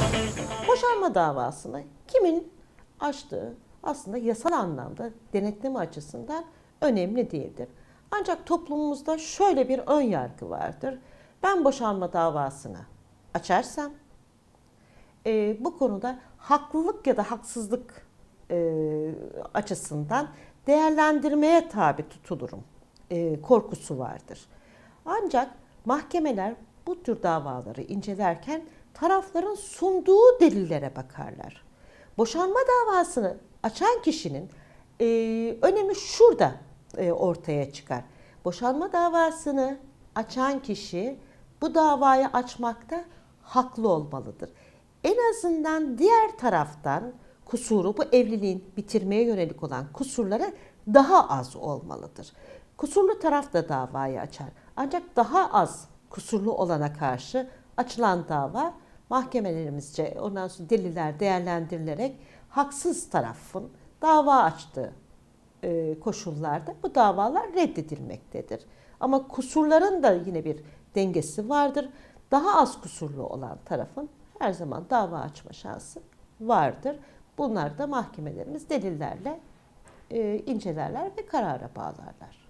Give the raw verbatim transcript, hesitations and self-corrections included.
Boşanma davasını kimin açtığı aslında yasal anlamda denetleme açısından önemli değildir. Ancak toplumumuzda şöyle bir ön yargı vardır. Ben boşanma davasını açarsam e, bu konuda haklılık ya da haksızlık e, açısından değerlendirmeye tabi tutulurum e, korkusu vardır. Ancak mahkemeler bu tür davaları incelerken tarafların sunduğu delillere bakarlar. Boşanma davasını açan kişinin e, önemi şurada e, ortaya çıkar. Boşanma davasını açan kişi bu davayı açmakta haklı olmalıdır. En azından diğer taraftan kusuru, bu evliliğin bitirmeye yönelik olan kusurları daha az olmalıdır. Kusurlu taraf da davayı açar. Ancak daha az kusurlu olana karşı açılan dava mahkemelerimizce ondan sonra deliller değerlendirilerek haksız tarafın dava açtığı e, koşullarda bu davalar reddedilmektedir. Ama kusurların da yine bir dengesi vardır. Daha az kusurlu olan tarafın her zaman dava açma şansı vardır. Bunlar da mahkemelerimiz delillerle e, incelerler ve karara bağlarlar.